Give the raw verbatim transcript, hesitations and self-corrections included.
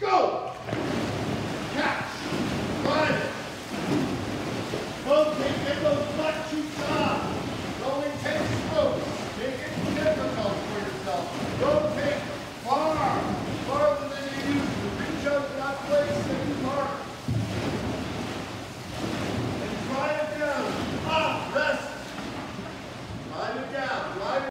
Go! Catch. Run. Rotate, get those butt cheeks off. Go intense strokes. Make it difficult for yourself. Rotate.